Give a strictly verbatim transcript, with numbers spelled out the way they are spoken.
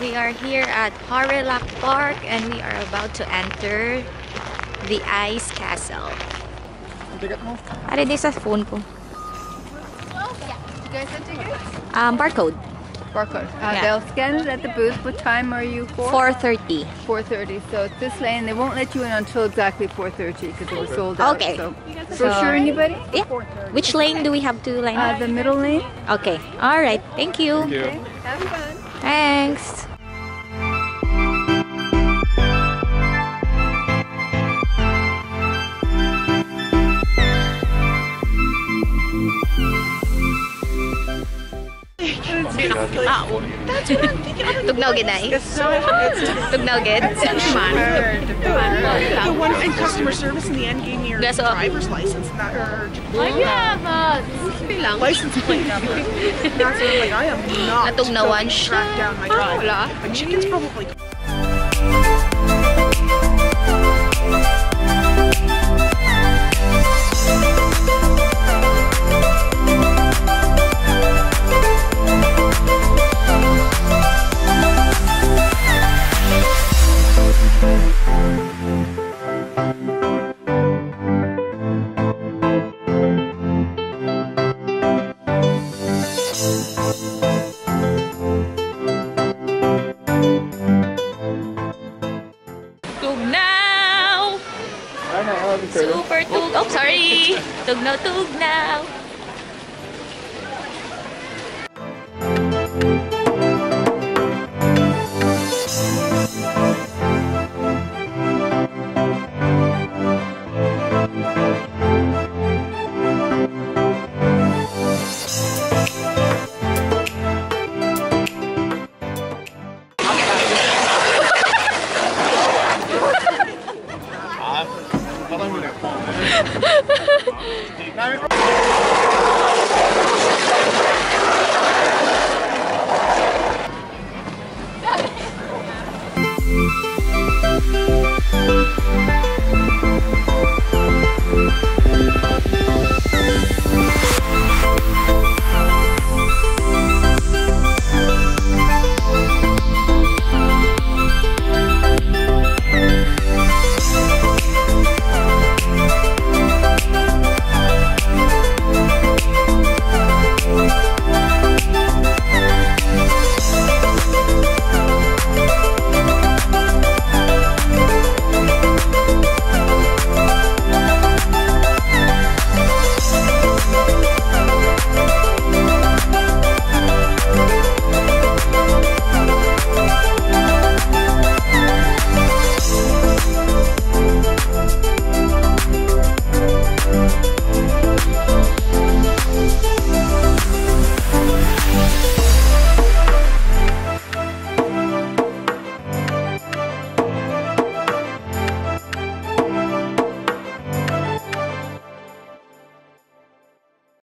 We are here at Harelak Park and we are about to enter the Ice Castle. Are this sa phone ko? You guys have tickets? Um, barcode. Barcode. Uh, Yeah. They'll scan it at the booth. What time are you for? four thirty. four thirty. So it's this lane. They won't let you in until exactly four thirty because it was sold out. Okay. So, So- for sure, anybody? Yeah. Which lane do we have to line Uh, up? the middle lane. Okay. Alright. Thank you. Thank you. Okay. Have fun. Thanks. Tugnaw gid ay. Tugnaw gid. The one in customer service in the end gave me your That's all. driver's license, not her I have a license plate number. That's what I'm like, I am not Natugnawan going to siya. track down my driver. My chicken's probably Tugnaw. Super tug. Oh, sorry. Tugnaw, tugnaw.